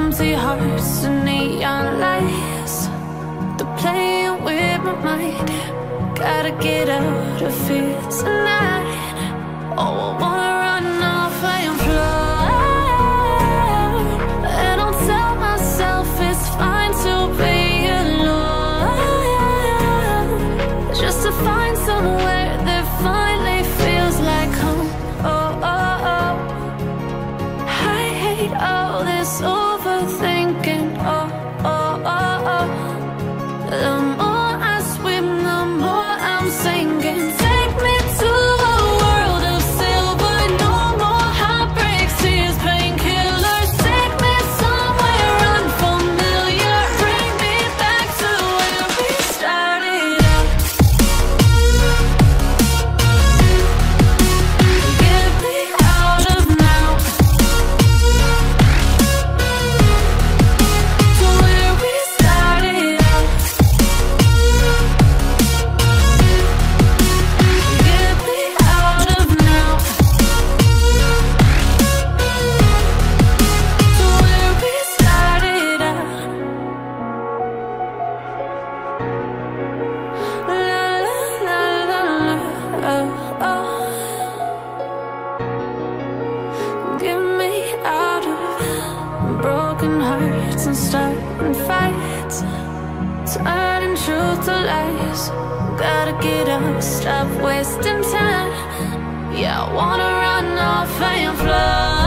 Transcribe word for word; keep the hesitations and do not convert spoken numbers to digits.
empty hearts and neon lights. They're playing with my mind. Gotta get out of here tonight. Oh, I wanna run off and fly, and I'll tell myself it's fine to be alone, just to find somewhere that finally feels like home. Oh, oh, oh. I hate all this overthinking. Oh, oh, oh, oh. The more I swim, the more I'm sinking. Take me to a world of silver. No more heartbreaks, tears, painkillers. Take me somewhere unfamiliar. Bring me back to where we started out. Get me out of now, to where we started out. Get me out of now, to where we started out. La la la la la, oh, oh. Get me out of broken hearts and starting fights, turning truth to lies. Gotta get up, stop wasting time. Yeah, I wanna run off and fly.